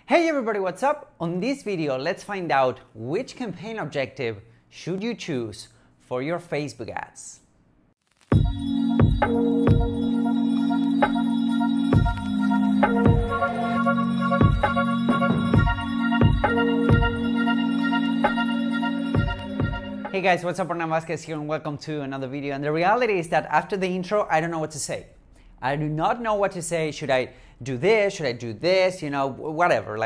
Hey everybody, what's up? On this video, let's find out which campaign objective should you choose for your Facebook ads. Hey guys, what's up? Hernan Vazquez here and welcome to another video. And the reality is that after the intro, I don't know what to say. I do not know what to say. Should I do this? Should I do this? You know, whatever.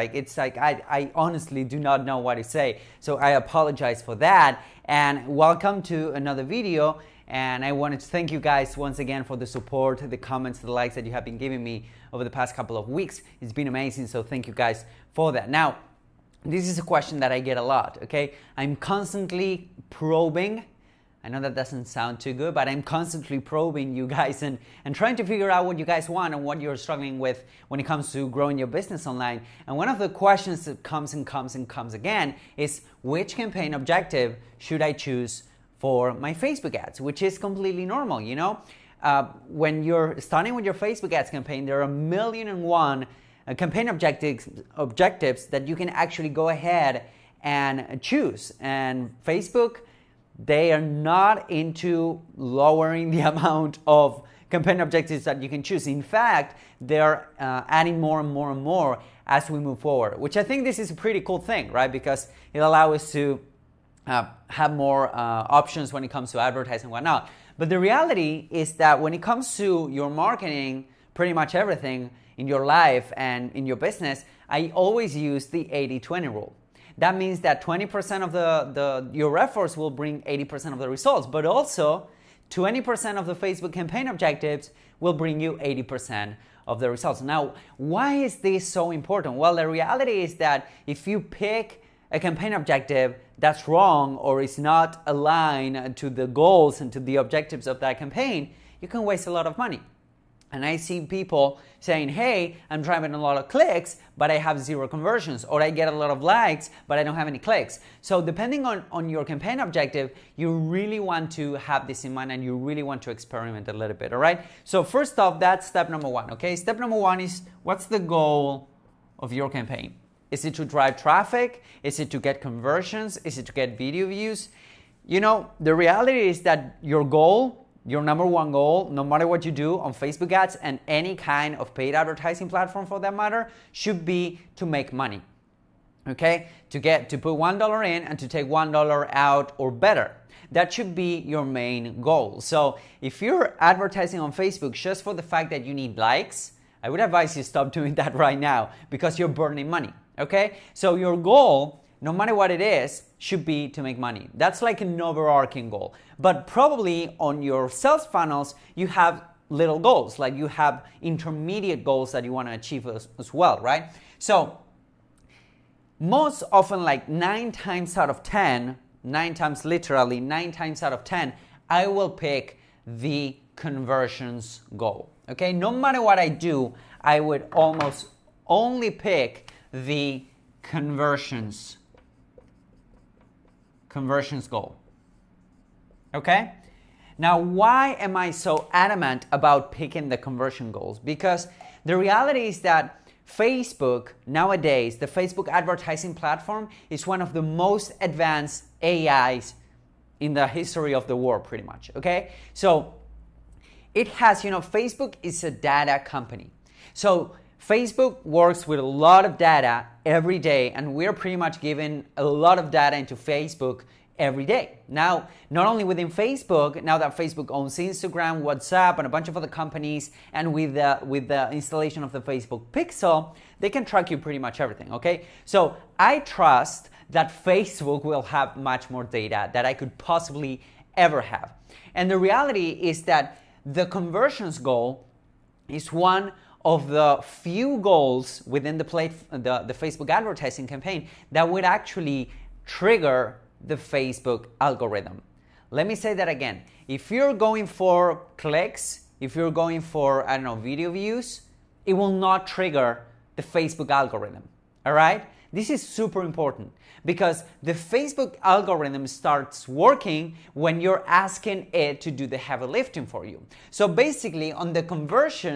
I honestly do not know what to say. So I apologize for that. And welcome to another video. And I wanted to thank you guys once again for the support, the comments, the likes that you have been giving me over the past couple of weeks. It's been amazing. So thank you guys for that. Now, this is a question that I get a lot, okay? I'm constantly probing. I know that doesn't sound too good, but I'm constantly probing you guys and trying to figure out what you guys want and what you're struggling with when it comes to growing your business online. And one of the questions that comes again is, which campaign objective should I choose for my Facebook ads? Which is completely normal, you know? When you're starting with your Facebook ads campaign, there are 1,000,001 campaign objectives that you can actually go ahead and choose. And Facebook, they are not into lowering the amount of campaign objectives that you can choose. In fact, they're adding more and more and more as we move forward, which I think this is a pretty cool thing, right? Because it allows us to have more options when it comes to advertising and whatnot. But the reality is that when it comes to your marketing, pretty much everything in your life and in your business, I always use the 80-20 rule. That means that 20% of your efforts will bring 80% of the results, but also 20% of the Facebook campaign objectives will bring you 80% of the results. Now, why is this so important? Well, the reality is that if you pick a campaign objective that's wrong or is not aligned to the goals and to the objectives of that campaign, you can waste a lot of money. And I see people saying, hey, I'm driving a lot of clicks, but I have 0 conversions, or I get a lot of likes, but I don't have any clicks. So depending on your campaign objective, you really want to have this in mind and you really want to experiment a little bit, all right? So first off, that's step number 1, okay? Step number 1 is, what's the goal of your campaign? Is it to drive traffic? Is it to get conversions? Is it to get video views? You know, the reality is that your goal, your number 1 goal, no matter what you do on Facebook ads and any kind of paid advertising platform for that matter, should be to make money, okay? To put $1 in and to take $1 out or better. That should be your main goal. So if you're advertising on Facebook just for the fact that you need likes, I would advise you stop doing that right now because you're burning money, okay? So your goal, no matter what it is, should be to make money. That's like an overarching goal. But probably on your sales funnels, you have little goals, like you have intermediate goals that you want to achieve as well, right? So most often, like 9 times out of 10, 9 times literally, 9 times out of 10, I will pick the conversions goal, okay? No matter what I do, I would almost only pick the conversions goal. Okay? Now, why am I so adamant about picking the conversion goals? Because the reality is that Facebook nowadays, the Facebook advertising platform, is one of the most advanced AIs in the history of the world, pretty much. Okay? So it has, you know, Facebook is a data company. So Facebook works with a lot of data every day, and we're pretty much giving a lot of data into Facebook every day. Now, not only within Facebook, now that Facebook owns Instagram, WhatsApp, and a bunch of other companies, and with the installation of the Facebook Pixel, they can track you pretty much everything, okay? So I trust that Facebook will have much more data that I could possibly ever have. And the reality is that the conversions goal is one of the few goals within the Facebook advertising campaign that would actually trigger the Facebook algorithm. Let me say that again. If you're going for clicks, if you're going for, I don't know, video views, it will not trigger the Facebook algorithm, all right? This is super important because the Facebook algorithm starts working when you're asking it to do the heavy lifting for you. So basically on the conversions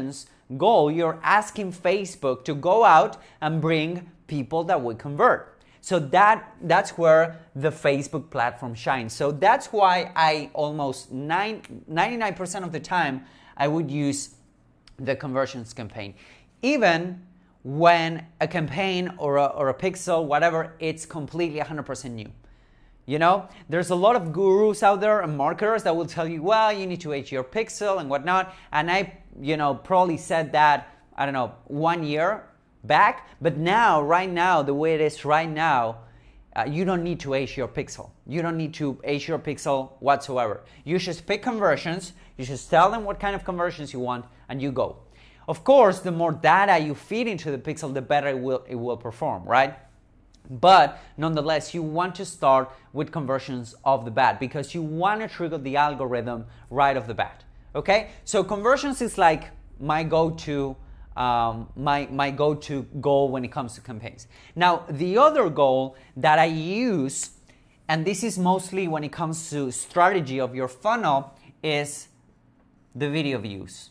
goal, you're asking Facebook to go out and bring people that will convert. So that's where the Facebook platform shines. So that's why I almost 99% of the time I would use the conversions campaign. Even when a campaign or a pixel, whatever, it's completely 100% new. You know, there's a lot of gurus out there and marketers that will tell you, well, you need to age your pixel and whatnot. And I, probably said that, I don't know, 1 year back. But now, right now, the way it is right now, you don't need to age your pixel. You don't need to age your pixel whatsoever. You just pick conversions. You just tell them what kind of conversions you want, and you go. Of course, the more data you feed into the pixel, the better it will perform, right? But nonetheless, you want to start with conversions off the bat because you want to trigger the algorithm right off the bat. Okay, so conversions is like my go-to my go-to goal when it comes to campaigns. Now, the other goal that I use, and this is mostly when it comes to strategy of your funnel, is the video views.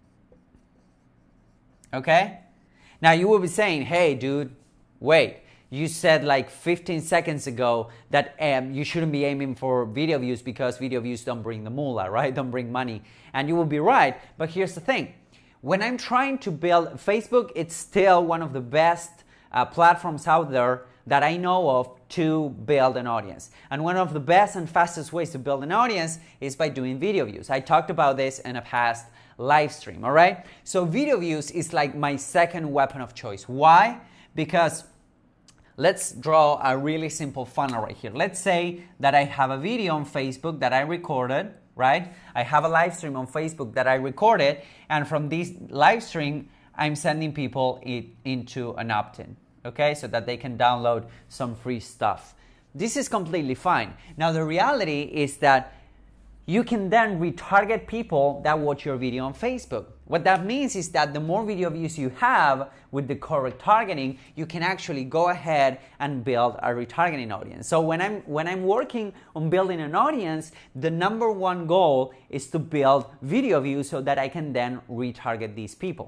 Okay? Now you will be saying, hey dude, wait, you said like 15 seconds ago that you shouldn't be aiming for video views because video views don't bring the moolah, right? Don't bring money. And you will be right, but here's the thing. When I'm trying to build Facebook, it's still one of the best platforms out there that I know of to build an audience. And one of the best and fastest ways to build an audience is by doing video views. I talked about this in a past live stream, all right? So video views is like my second weapon of choice. Why? Because let's draw a really simple funnel right here. Let's say that I have a video on Facebook that I recorded, right? I have a live stream on Facebook that I recorded, and from this live stream, I'm sending people into an opt-in, okay? So that they can download some free stuff. This is completely fine. Now, the reality is that you can then retarget people that watch your video on Facebook. What that means is that the more video views you have with the correct targeting, you can actually go ahead and build a retargeting audience. So when I'm working on building an audience, the number one goal is to build video views so that I can then retarget these people.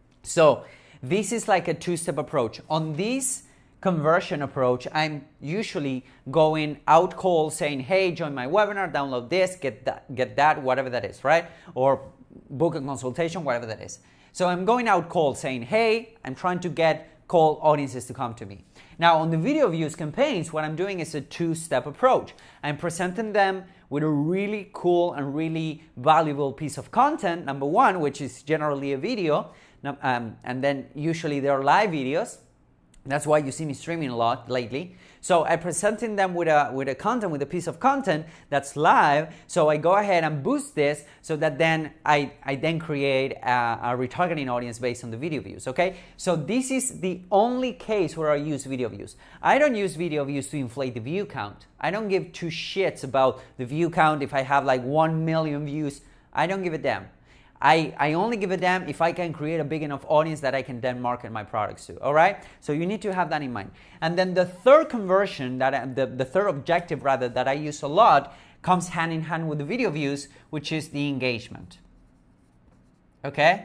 So this is like a two-step approach. On this conversion approach, I'm usually going out cold saying, hey, join my webinar, download this, get that, whatever that is, right? Or book a consultation, whatever that is. So I'm going out cold saying, hey, I'm trying to get cold audiences to come to me. Now on the video views campaigns, what I'm doing is a two-step approach. I'm presenting them with a really cool and really valuable piece of content, number one, which is generally a video, and then usually they're live videos. That's why you see me streaming a lot lately. So I'm presenting them with a piece of content that's live. So I go ahead and boost this so that then I then create a retargeting audience based on the video views, okay? So this is the only case where I use video views. I don't use video views to inflate the view count. I don't give two shits about the view count. If I have like 1 million views, I don't give a damn. I only give a damn if I can create a big enough audience that I can then market my products to, all right? So you need to have that in mind. And then the third conversion, the third objective rather, that I use a lot comes hand in hand with the video views, which is the engagement, okay?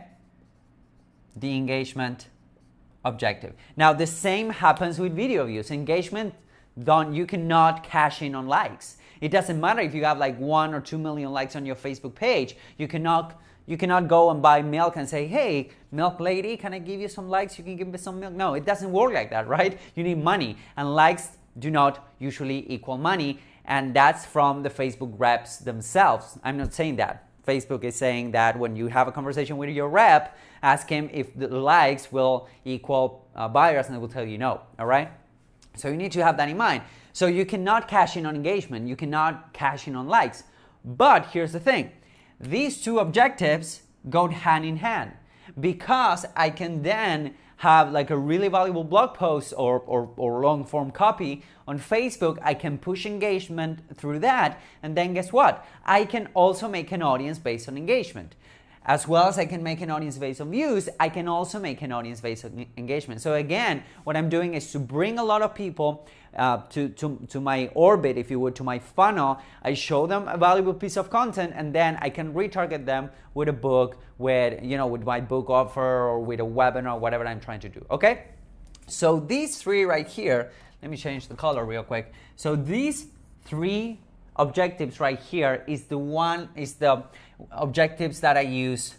The engagement objective. Now the same happens with video views. Engagement, you cannot cash in on likes. It doesn't matter if you have like 1 or 2 million likes on your Facebook page. You cannot go and buy milk and say, hey, milk lady, can I give you some likes? You can give me some milk. No, it doesn't work like that, right? You need money, and likes do not usually equal money, and that's from the Facebook reps themselves. I'm not saying that. Facebook is saying that when you have a conversation with your rep, ask him if the likes will equal buyers, and they will tell you no, all right? So you need to have that in mind. So you cannot cash in on engagement. You cannot cash in on likes. But here's the thing. These two objectives go hand in hand, because I can then have like a really valuable blog post or long form copy on Facebook. I can push engagement through that, and then guess what? I can also make an audience based on engagement. as well as I can make an audience based on views, I can also make an audience based on engagement. So again, what I'm doing is to bring a lot of people to my orbit, if you would, to my funnel. I show them a valuable piece of content, and then I can retarget them with a book, with my book offer, or with a webinar, whatever I'm trying to do. Okay? So these three right here, let me change the color real quick. So these three objectives right here is the objectives that I use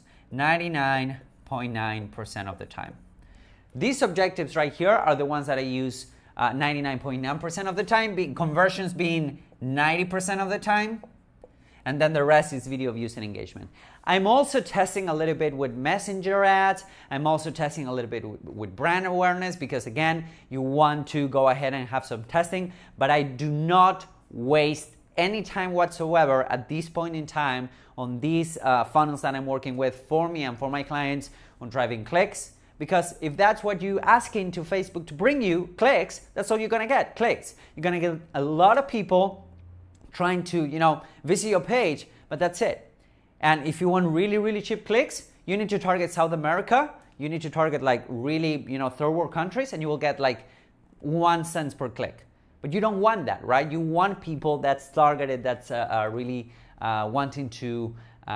99.9% of the time. These objectives right here are the ones that I use 99.9% of the time, conversions being 90% of the time, and then the rest is video views and engagement. I'm also testing a little bit with messenger ads. I'm also testing a little bit with brand awareness, because again, you want to go ahead and have some testing, but I do not waste any time whatsoever at this point in time on these funnels that I'm working with for me and for my clients on driving clicks. Because if that's what you're asking to Facebook to bring you, clicks, that's all you're gonna get, clicks. You're gonna get a lot of people trying to, visit your page, but that's it. And if you want really, really cheap clicks, you need to target South America. You need to target like really, third world countries, and you will get like 1 cent per click. But you don't want that, right? You want people that's targeted, that's really wanting to,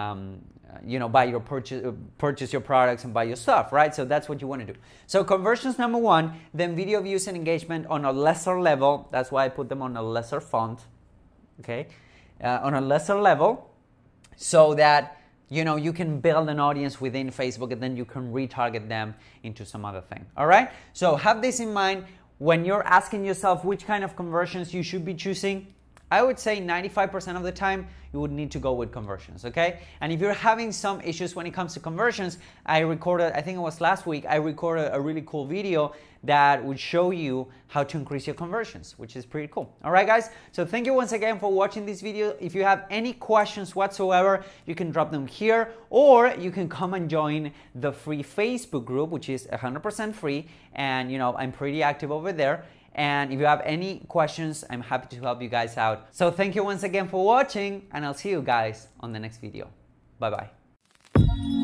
buy your purchase your products and buy your stuff, right? So that's what you want to do. So conversions, number one, then video views and engagement on a lesser level. That's why I put them on a lesser font, okay? On a lesser level, so that you can build an audience within Facebook, and then you can retarget them into some other thing. All right? So have this in mind when you're asking yourself which kind of conversions you should be choosing. I would say 95% of the time you would need to go with conversions, okay? And if you're having some issues when it comes to conversions, I recorded, I think it was last week, I recorded a really cool video that would show you how to increase your conversions, which is pretty cool. All right, guys? So thank you once again for watching this video. If you have any questions whatsoever, you can drop them here, or you can come and join the free Facebook group, which is 100% free. And, I'm pretty active over there. And if you have any questions, I'm happy to help you guys out. So thank you once again for watching, and I'll see you guys on the next video. Bye-bye.